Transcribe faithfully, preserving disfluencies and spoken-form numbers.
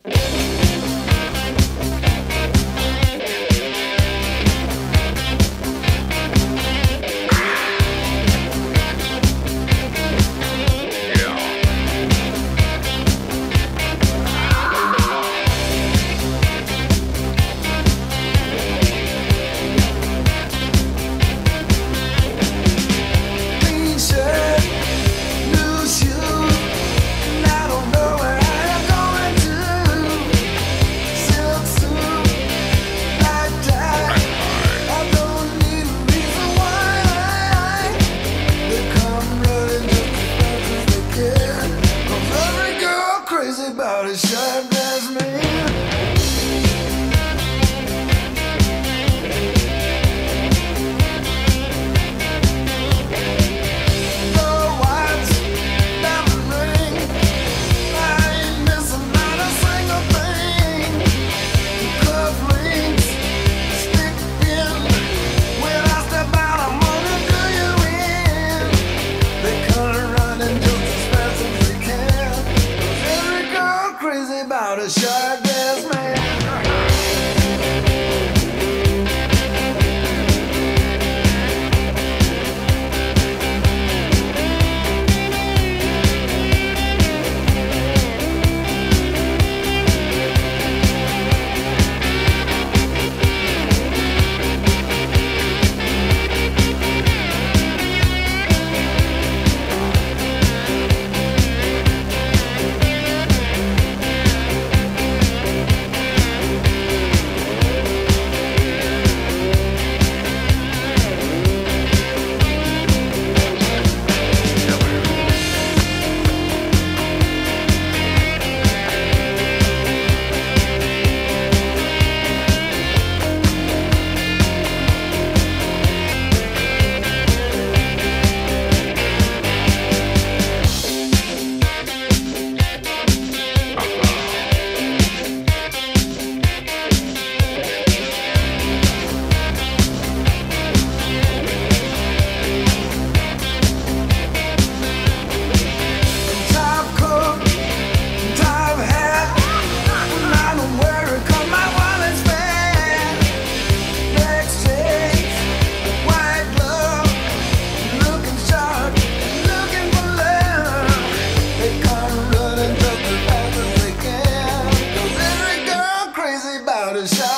About a sharp dressed man. The watch, diamond ring, I ain't missing not a single thing. Cufflinks, stick pin, when I step out I'm gonna do you in. They come running just as fast as they can. Every girl crazy about a sharp-dressed man. About a shot.